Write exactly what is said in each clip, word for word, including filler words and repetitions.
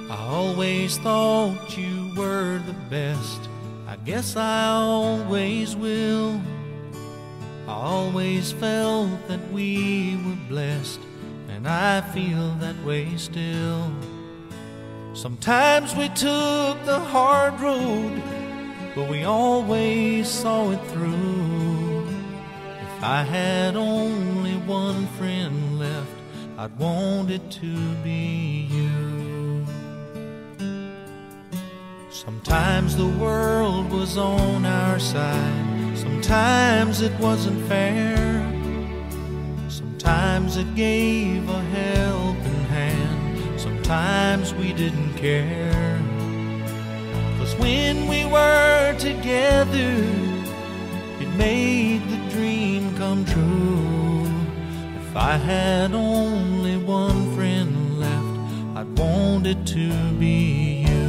I always thought you were the best. I guess I always will. I always felt that we were blessed, and I feel that way still. Sometimes we took the hard road, but we always saw it through. If I had only one friend left, I'd want it to be you. Sometimes the world was on our side, sometimes it wasn't fair. Sometimes it gave a helping hand, sometimes we didn't care. 'Cause when we were together, it made the dream come true. If I had only one friend left, I'd want it to be you.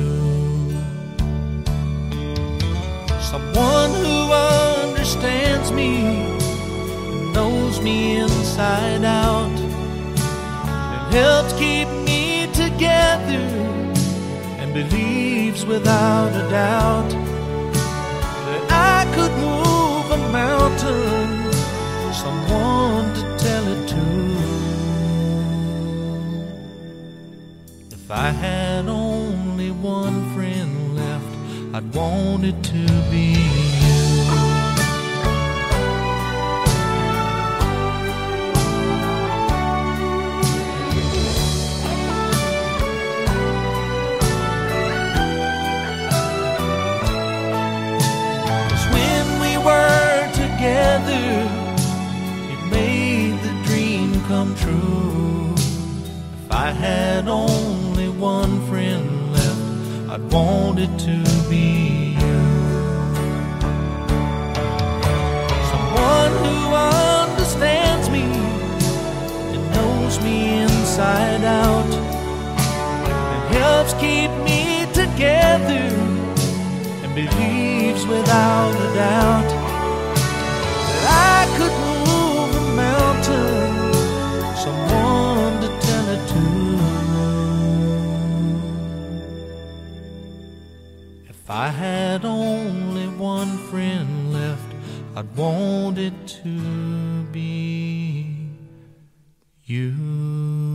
Someone who understands me, knows me inside out, and helps keep me together, and believes without a doubt that I could move a mountain. Someone to tell it to. If I had only one friend left, I'd want it to be you. It made the dream come true. If I had only one friend left, I'd want it to be you. Someone who understands me and knows me inside out, and helps keep me together, and believes without a doubt I could move a mountain. Someone to tell it to. If I had only one friend left, I'd want it to be you.